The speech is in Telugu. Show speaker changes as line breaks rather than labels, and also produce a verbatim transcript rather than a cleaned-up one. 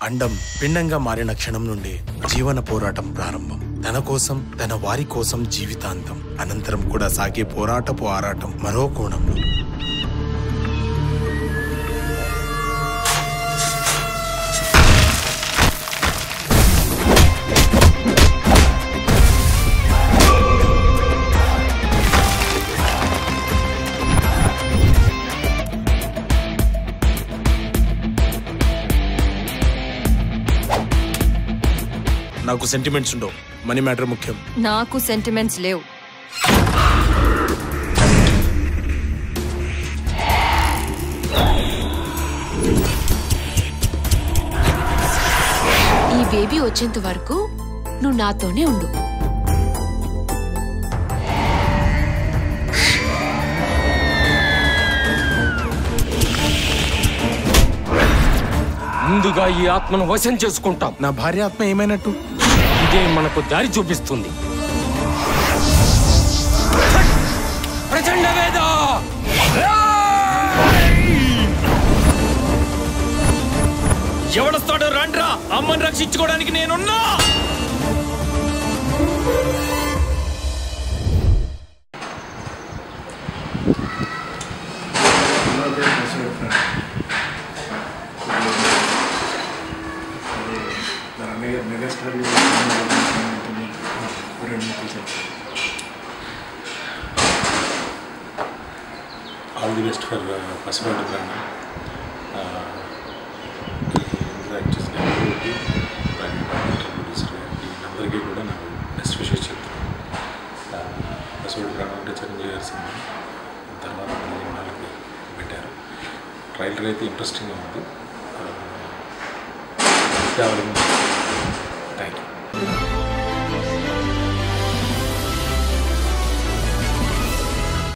అండం పిండంగా మారిన క్షణం నుండి జీవన పోరాటం ప్రారంభం. తన కోసం, తన వారి కోసం జీవితాంతం. అనంతరం కూడా సాగే పోరాటపు ఆరాటం మరో కోణంలో. నాకు సెంటిమెంట్స్ ఉండవు, మనీ మ్యాటర్ ముఖ్యం.
నాకు సెంటిమెంట్స్ లేవు.
ఈ బేబీ వచ్చేంత వరకు నువ్వు నాతోనే ఉండు.
ముందుగా ఈ ఆత్మను వశం చేసుకుంటాం.
నా భార్య ఆత్మ ఏమైనట్టు?
ఇదే మనకు దారి చూపిస్తుంది. ప్రచండ వేద ఎవడొస్తాడో రండ్రా, అమ్మని రక్షించుకోవడానికి నేనున్నా.
ఆల్ ది బెస్ట్ ఫర్ పసివాడి ప్రాణం. వీళ్ళందరికీ కూడా నాకు బెస్ట్ విషెస్ చెప్తాను. పసివాడి ప్రాణం అంటే చిరంజీవి గారి సినిమా, తర్వాత నాలుగు పెట్టారు. ట్రైలర్ అయితే ఇంట్రెస్టింగ్గా ఉంది.